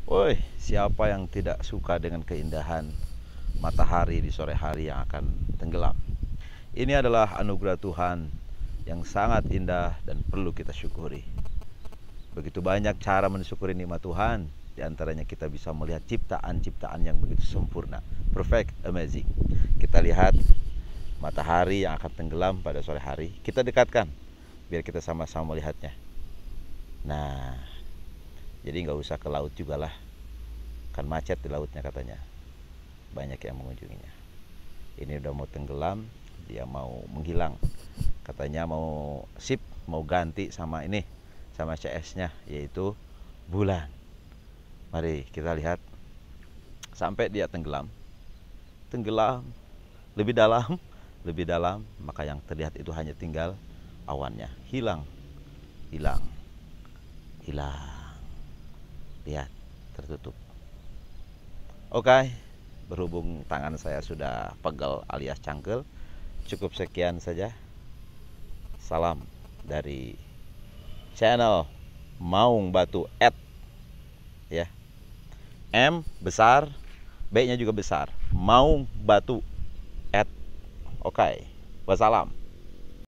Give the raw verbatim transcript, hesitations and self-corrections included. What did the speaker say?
Woi, siapa yang tidak suka dengan keindahan matahari di sore hari yang akan tenggelam? Ini adalah anugerah Tuhan yang sangat indah dan perlu kita syukuri. Begitu banyak cara mensyukuri nikmat Tuhan, di antaranya kita bisa melihat ciptaan-ciptaan yang begitu sempurna, perfect, amazing. Kita lihat matahari yang akan tenggelam pada sore hari, kita dekatkan biar kita sama-sama melihatnya. Nah, jadi nggak usah ke laut juga lah, kan macet di lautnya katanya, banyak yang mengunjunginya. Ini udah mau tenggelam, dia mau menghilang, katanya mau sip, mau ganti sama ini, sama C S-nya, yaitu bulan. Mari kita lihat sampai dia tenggelam, tenggelam lebih dalam, lebih dalam, maka yang terlihat itu hanya tinggal awannya, hilang, hilang, hilang. Lihat, tertutup. Oke, berhubung tangan saya sudah pegel alias cangkel, cukup sekian saja. Salam dari channel Maung Batu Ed, ya. M besar, B-nya juga besar. Maung Batu Ed. Oke, wassalam.